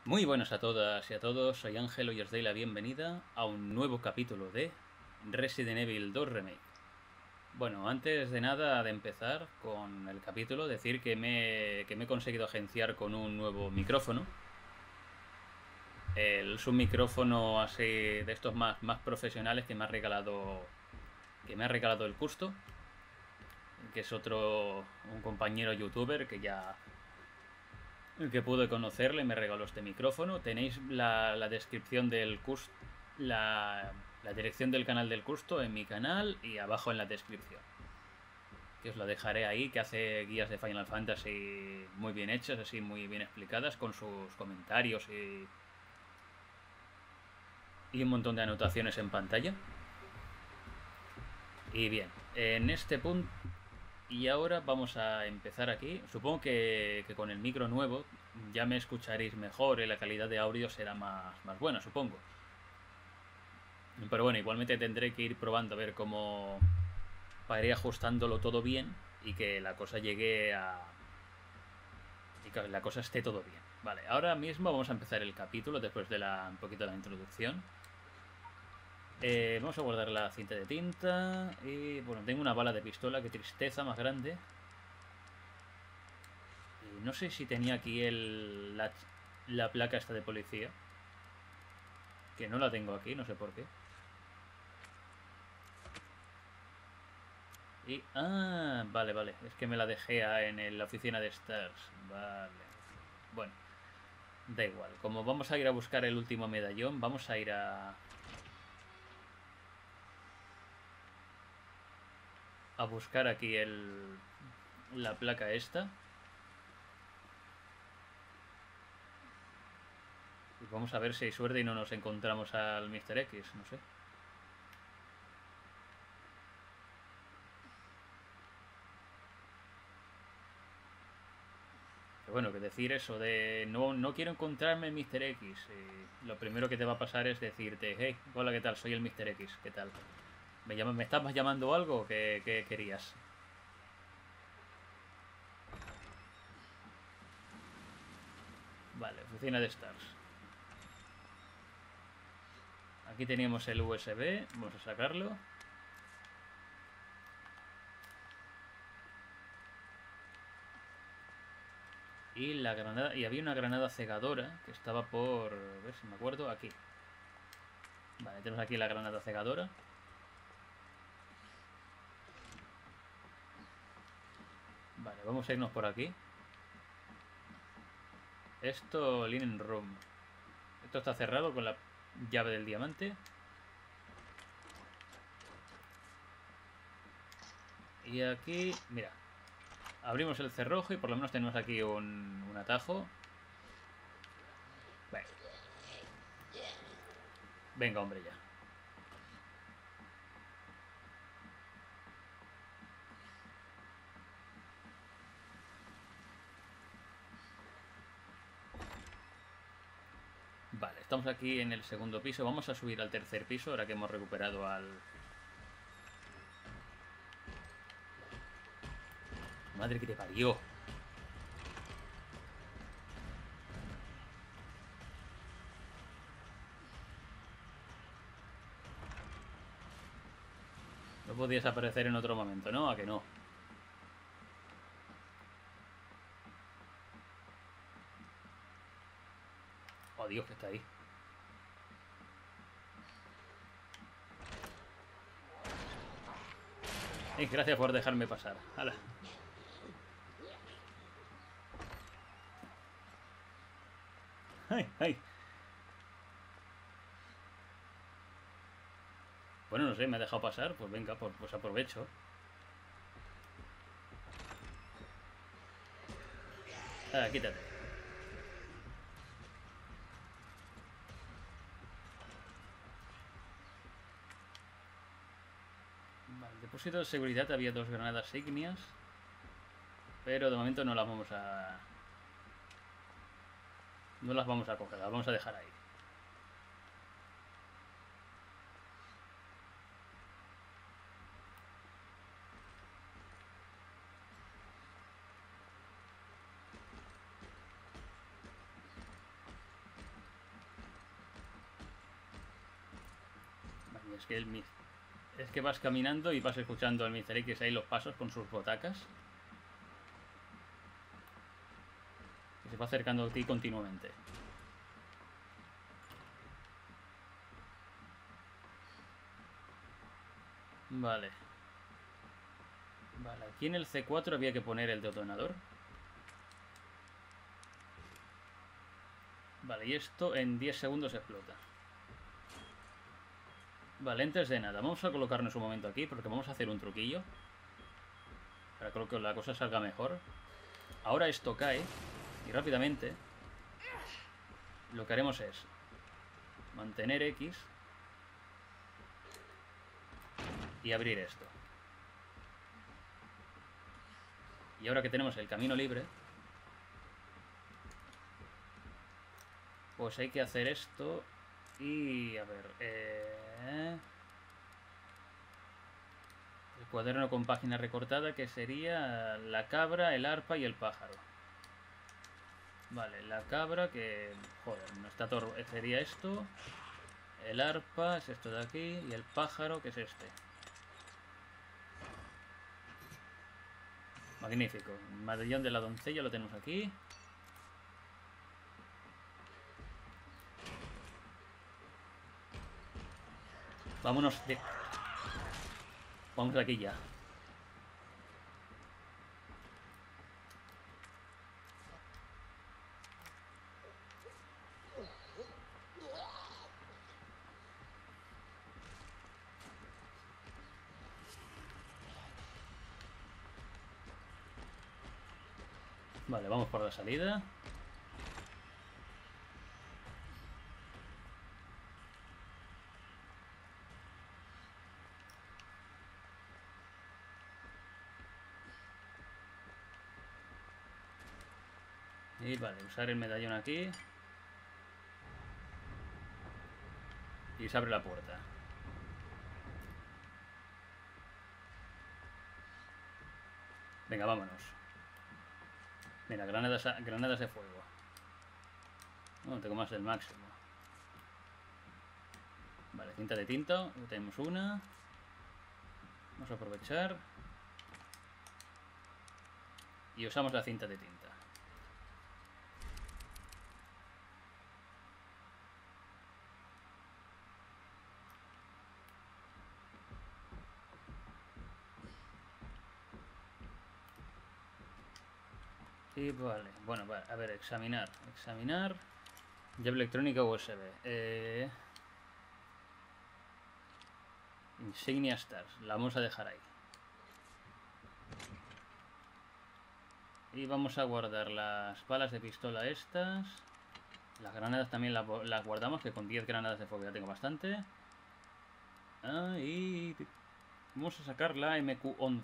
Muy buenas a todas y a todos, soy Ángelo y os doy la bienvenida a un nuevo capítulo de Resident Evil 2 Remake. Bueno, antes de nada de empezar con el capítulo, decir que me he conseguido agenciar con un nuevo micrófono. Es un micrófono así de estos más profesionales que me ha regalado el Custo, que es un compañero youtuber que pude conocerle, me regaló este micrófono. Tenéis la descripción del curso, la dirección del canal del Custo en mi canal y abajo en la descripción, que os lo dejaré ahí, que hace guías de Final Fantasy muy bien hechas, así muy bien explicadas, con sus comentarios y un montón de anotaciones en pantalla. Y bien, en este punto... Y ahora vamos a empezar aquí. Supongo que con el micro nuevo ya me escucharéis mejor y la calidad de audio será más buena, supongo. Pero bueno, igualmente tendré que ir probando a ver cómo, para ir ajustándolo todo bien y que la cosa llegue a... y que la cosa esté todo bien. Vale, ahora mismo vamos a empezar el capítulo después de un poquito de la introducción. Vamos a guardar la cinta de tinta y bueno, tengo una bala de pistola, qué tristeza más grande. Y no sé si tenía aquí la placa esta de policía, que no la tengo aquí, no sé por qué. Y... ah, vale, es que me la dejé en la oficina de Stars. Vale, bueno, da igual. Como vamos a ir a buscar el último medallón, vamos a ir a buscar aquí la placa esta. Y vamos a ver si hay suerte y no nos encontramos al Mr. X, no sé. Que bueno, que decir eso de no quiero encontrarme el Mr. X. Lo primero que te va a pasar es decirte, hey, hola, ¿qué tal? Soy el Mr. X, ¿qué tal? ¿Me estabas llamando algo? ¿Qué querías? Vale, oficina de Stars. Aquí teníamos el USB, vamos a sacarlo. Y la granada, y había una granada cegadora que estaba por... a ver si me acuerdo, aquí. Vale, tenemos aquí la granada cegadora. Vale, vamos a irnos por aquí. Esto, Linen Room. Esto está cerrado con la llave del diamante. Y aquí, mira, abrimos el cerrojo y por lo menos tenemos aquí un atajo. Bueno. Venga, hombre, ya. Vale, estamos aquí en el segundo piso. Vamos a subir al tercer piso ahora que hemos recuperado al... Madre que te parió. No podías aparecer en otro momento, ¿no? ¿A que no? Oh, Dios, que está ahí. Gracias por dejarme pasar. ¡Hala! ¡Ay, ay! Bueno, no sé, me ha dejado pasar. Pues venga, pues aprovecho. Ah, quítate. Vale, depósito de seguridad había 2 granadas ígneas. Pero de momento no las vamos a... no las vamos a coger, las vamos a dejar ahí. es que es que vas caminando y vas escuchando al Mr. X ahí los pasos con sus botacas. Que se va acercando a ti continuamente. Vale. Vale, aquí en el C4 había que poner el detonador. Vale, y esto en 10 segundos explota. Vale, antes de nada, vamos a colocarnos un momento aquí porque vamos a hacer un truquillo. Para que la cosa salga mejor. Ahora esto cae y rápidamente lo que haremos es mantener X y abrir esto. Y ahora que tenemos el camino libre, pues hay que hacer esto y a ver, el cuaderno con página recortada, que sería la cabra, el arpa y el pájaro. Vale, la cabra, que joder, no está todo, sería esto. El arpa es esto de aquí y el pájaro, que es este. Magnífico. El medallón de la doncella lo tenemos aquí. Vámonos de... Vamos de aquí ya. Vale, vamos por la salida. Y vale, usar el medallón aquí. Y se abre la puerta. Venga, vámonos. Mira, granadas de fuego. No tengo más del máximo. Vale, cinta de tinta. Tenemos una. Vamos a aprovechar. Y usamos la cinta de tinta. Y vale, bueno, vale, a ver, examinar. Llave electrónica USB. Insignia Stars, la vamos a dejar ahí. Y vamos a guardar las balas de pistola estas. Las granadas también las guardamos, que con 10 granadas de fuego ya tengo bastante. Y vamos a sacar la MQ-11.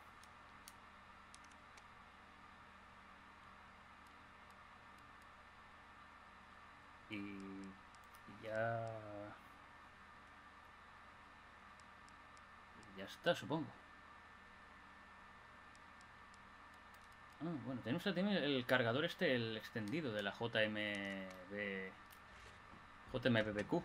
Y ya... Ya está, supongo. Bueno, tenemos el cargador este, el extendido de la JMBQ.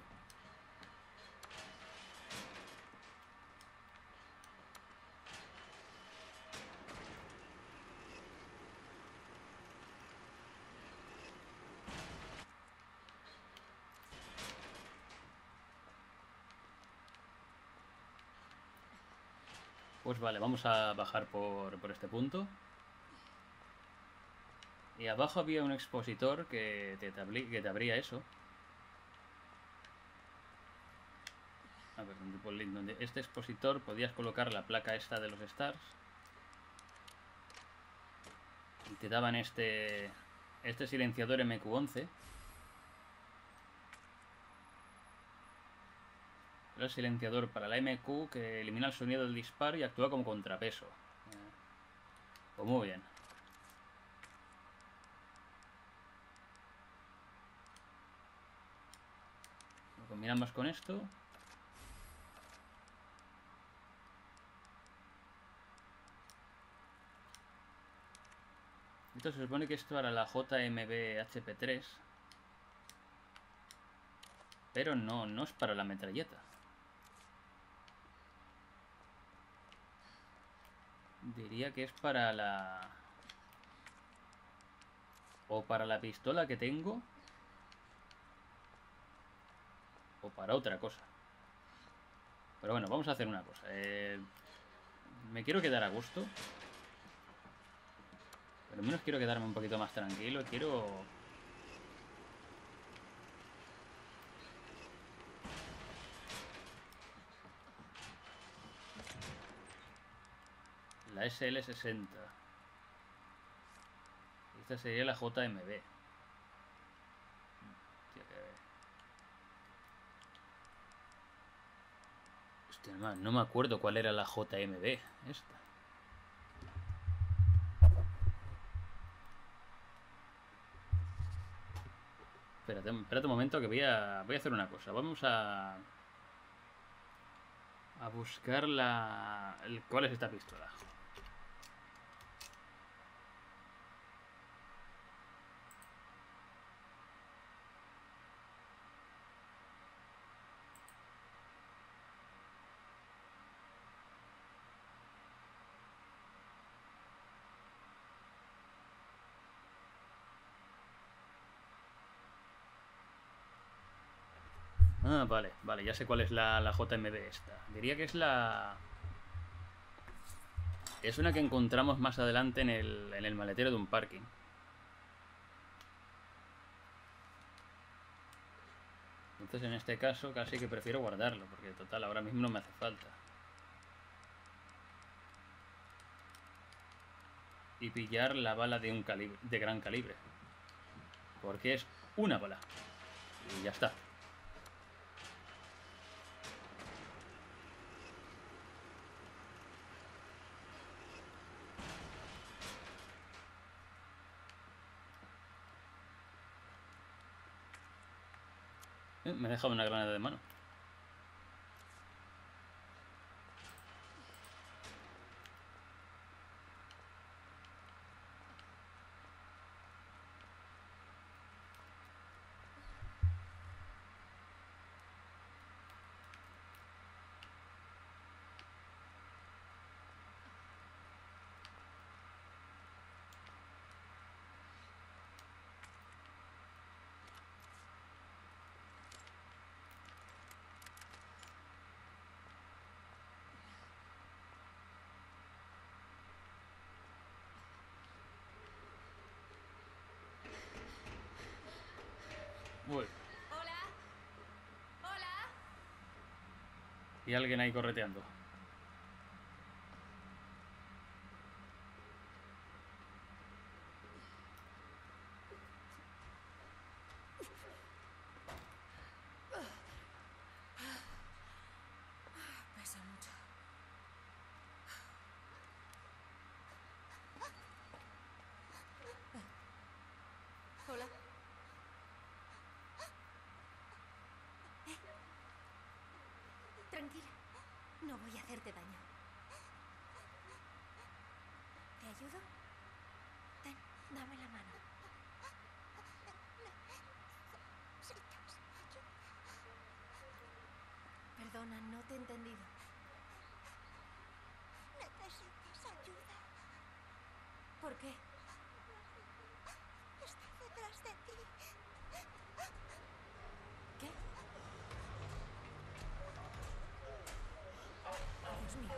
Pues vale, vamos a bajar por este punto. Y abajo había un expositor que te abría eso. A ver, donde este expositor podías colocar la placa esta de los stars. Y te daban este silenciador MQ-11. Era el silenciador para la MQ que elimina el sonido del disparo y actúa como contrapeso. Pues muy bien. Lo combinamos con esto. Esto se supone que esto era la JMB HP3. Pero no es para la metralleta. Diría que es para la... O para la pistola que tengo. O para otra cosa. Pero bueno, vamos a hacer una cosa. Me quiero quedar a gusto. Pero al menos quiero quedarme un poquito más tranquilo. Quiero... La SL60. Esta sería la JMB. Hostia, hostia, no me acuerdo cuál era la JMB. Esta. Espérate un momento que voy a hacer una cosa. Vamos a buscar la... ¿Cuál es esta pistola? Ah, vale, ya sé cuál es la JMB esta. Diría que es la... Es una que encontramos más adelante en el maletero de un parking. Entonces en este caso casi que prefiero guardarlo, porque total, ahora mismo no me hace falta. Y pillar la bala de gran calibre. Porque es una bala. Y ya está. Me he dejado una granada de mano. Uy. Hola. Hola. Y alguien ahí correteando. Pesa mucho. Hola. Tranquila. No voy a hacerte daño. ¿Te ayudo? Ten, dame la mano. Perdona, no te he entendido. Necesitas ayuda. ¿Por qué? Está detrás de ti. ¿Qué? Dios mío.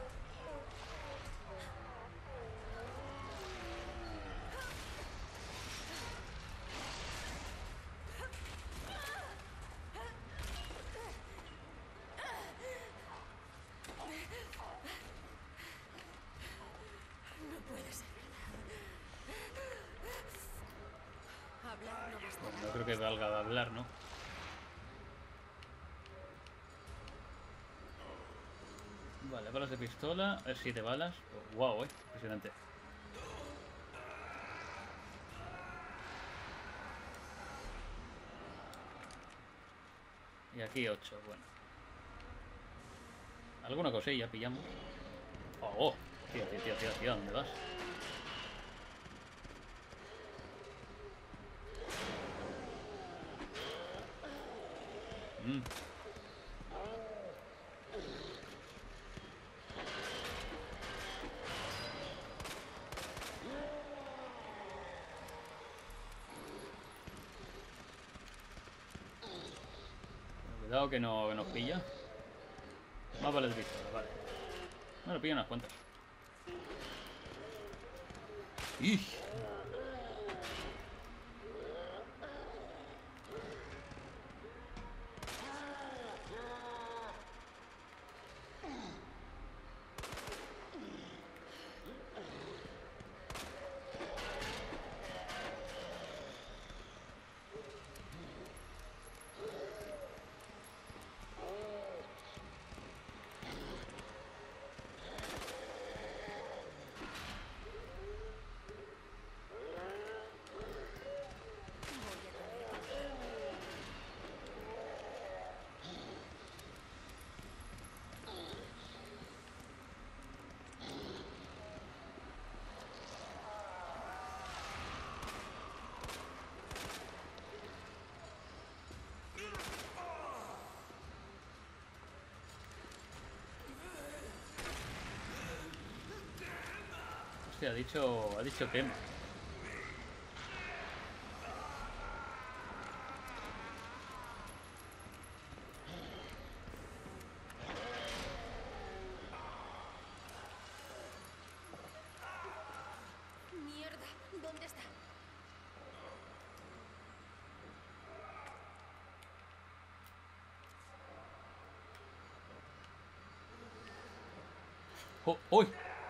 No puede ser verdad. Hablar no bastará. Pues no creo que valga hablar, ¿no? Vale, balas de pistola, 7 balas. Wow, impresionante. Y aquí 8, bueno. Alguna cosilla pillamos. Oh, tío, ¿dónde vas? Cuidado que no nos pilla. Más vale de pistola, vale. Bueno, pilla unas cuantas. ¡Ih! Hostia, ha dicho quema. Mierda, ¿dónde está? ¡Oh! ¡Uy!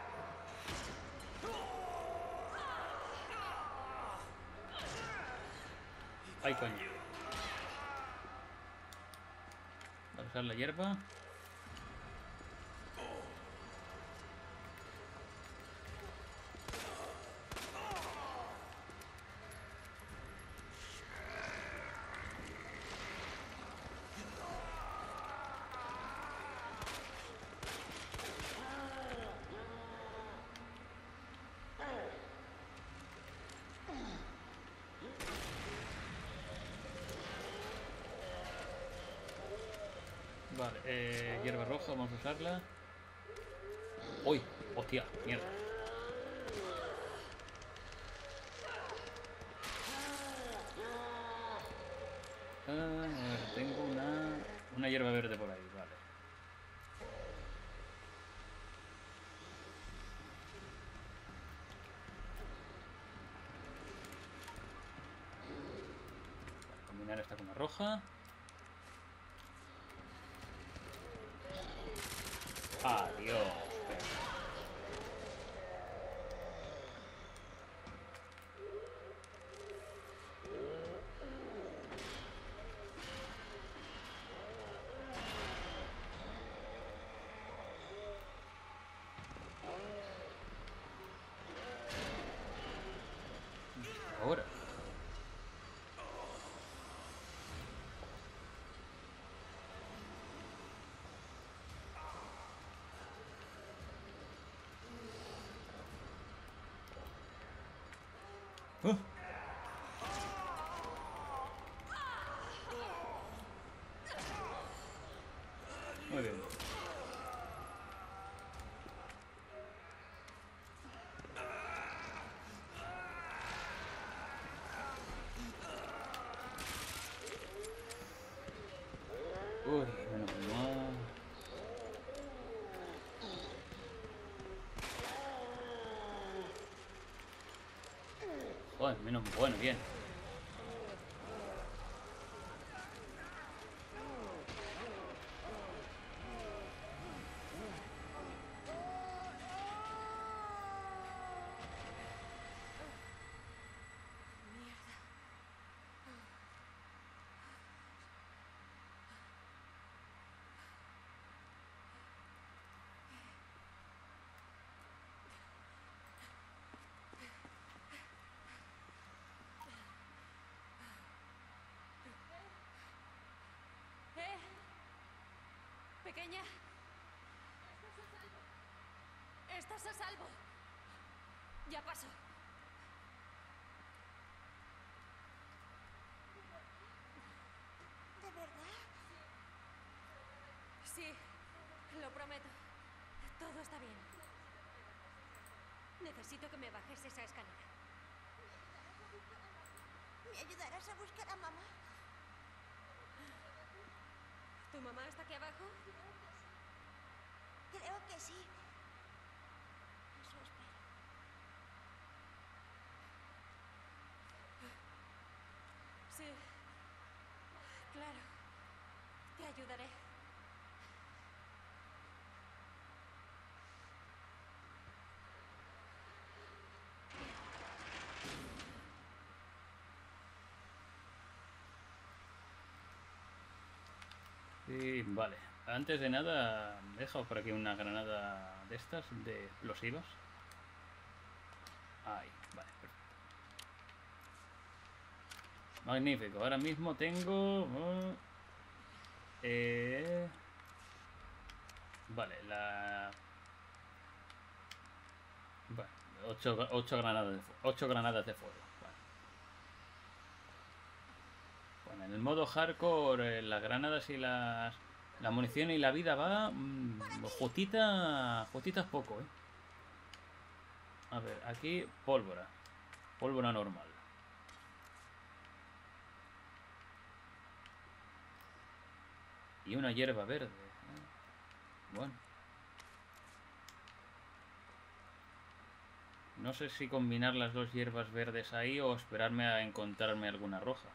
¡Ay, coño! Voy a usar la hierba. Vale, hierba roja, vamos a usarla. ¡Uy! ¡Hostia! ¡Mierda! A ver, tengo una hierba verde por ahí, vale. Combinar esta con la roja. Adiós. Ahora. ¡Oh! Muy bien. Uy, menos mal. Joder, menos bueno, bien. Pequeña. Estás a salvo. Ya pasó. ¿De verdad? Sí, lo prometo. Todo está bien. Necesito que me bajes esa escalera. ¿Me ayudarás a buscar a mamá? ¿Tu mamá está aquí abajo? Creo que sí. Eso espero. Sí. Claro. Te ayudaré. Y vale. Antes de nada, he dejado por aquí una granada de estas, de explosivas. Ahí, vale, perfecto. Magnífico. Ahora mismo tengo... vale, Bueno, 8 granadas de fuego. Vale. Bueno, en el modo hardcore, las granadas y la munición y la vida va... Jotitas poco, ¿eh? A ver, aquí pólvora. Pólvora normal. Y una hierba verde. Bueno. No sé si combinar las dos hierbas verdes ahí o esperarme a encontrarme alguna roja.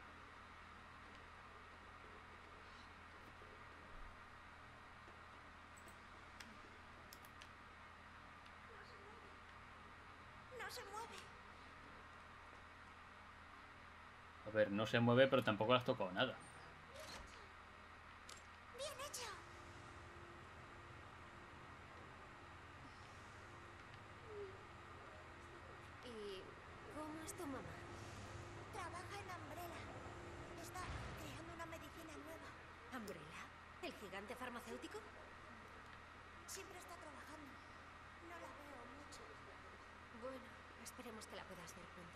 No se mueve. A ver, no se mueve, pero tampoco le has tocado nada. Bien hecho. ¿Y cómo es tu mamá? Trabaja en Umbrella. Está creando una medicina nueva. ¿Umbrella? ¿El gigante farmacéutico? Siempre está trabajando. No la veo mucho. Bueno, esperemos que la puedas ver pronto.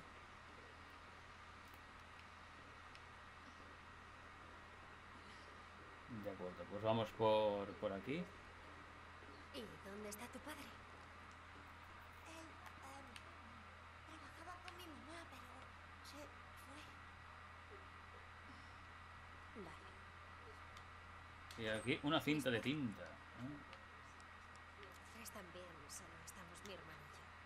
De acuerdo, pues vamos por aquí. ¿Y dónde está tu padre? Él trabajaba con mi mamá, pero se fue. Vale. Y aquí una cinta de tinta. Están bien, solo estamos mi hermano y yo.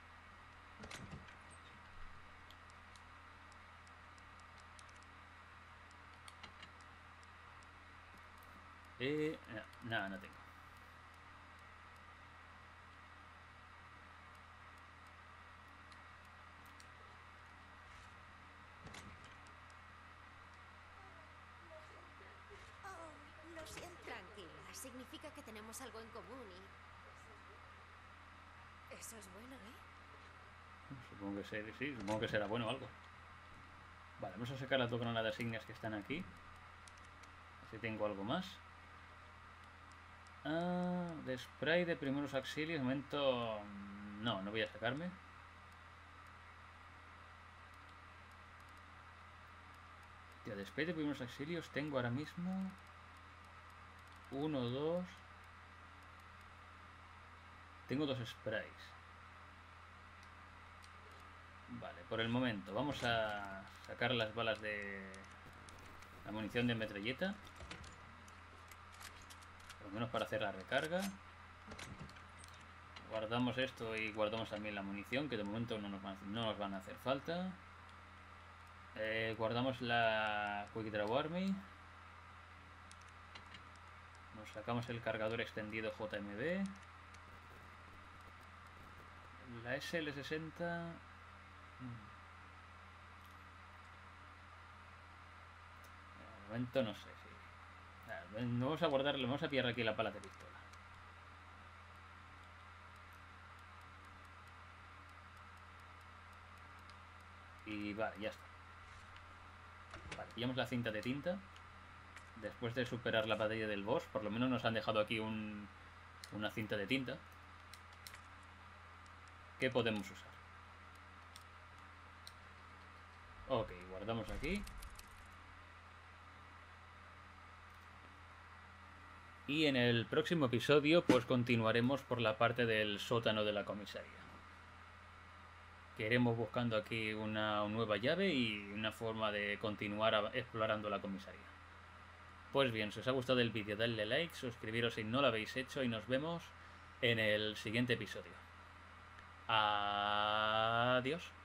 Nada, no tengo. Oh, lo siento. Tranquila, significa que tenemos algo en común y... Eso es bueno, ¿eh? Supongo que sí, supongo que será bueno algo. Vale, vamos a sacar las dos granadas ígneas que están aquí. Si tengo algo más. De spray de primeros auxilios. De momento... No, no voy a sacarme. Tío, de spray de primeros auxilios tengo ahora mismo... 1, 2... Tengo 2 sprays. Vale, por el momento vamos a sacar las balas de la munición de metralleta. Por lo menos para hacer la recarga. Guardamos esto y guardamos también la munición, que de momento no nos van a hacer falta. Guardamos la Quick Draw Army. Nos sacamos el cargador extendido JMB. La SL60... De momento no sé si... Vamos a guardarle, vamos a pillar aquí la pala de pistola. Y vale, ya está. Vale, pillamos la cinta de tinta. Después de superar la batalla del boss, por lo menos nos han dejado aquí una cinta de tinta que podemos usar. Ok, guardamos aquí. Y en el próximo episodio pues continuaremos por la parte del sótano de la comisaría. Que iremos buscando aquí una nueva llave y una forma de continuar explorando la comisaría. Pues bien, si os ha gustado el vídeo, dadle like, suscribiros si no lo habéis hecho y nos vemos en el siguiente episodio. Adiós.